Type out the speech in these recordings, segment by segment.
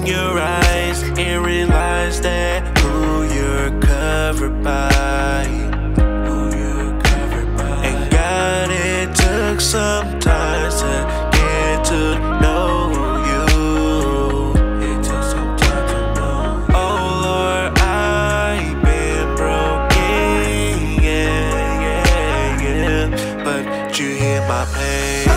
your eyes and realize that who you're covered by. And God, it took some time to get to know you. It took some time to know. Oh Lord, I've been broken, yeah, but you hear my pain.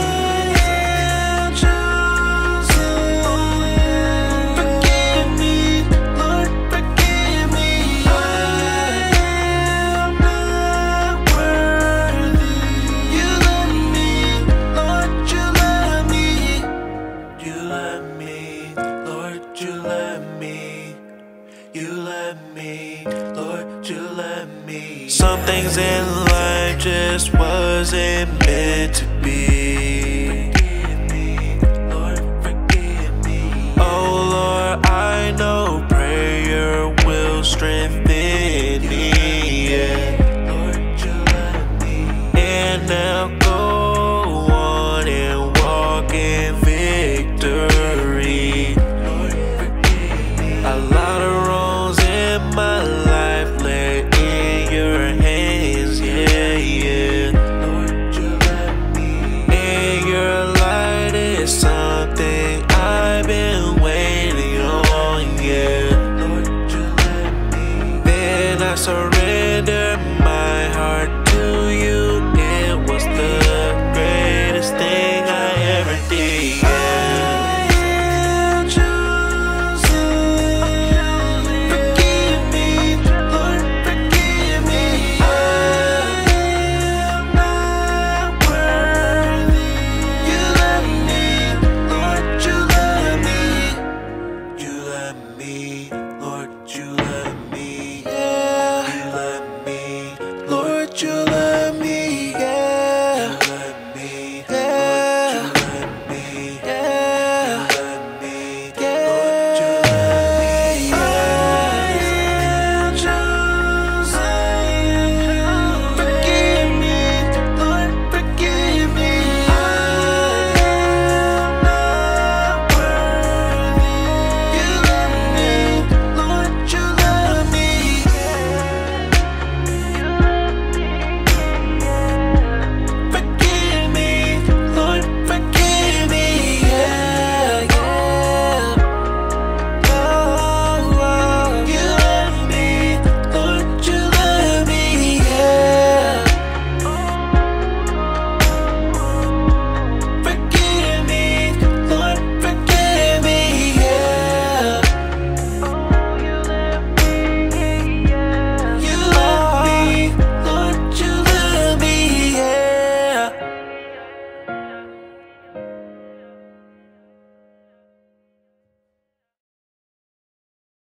You love me, Lord, you love me. Some things in life just wasn't meant to be. Forgive me, Lord, forgive me. Oh Lord, I know prayer will strengthen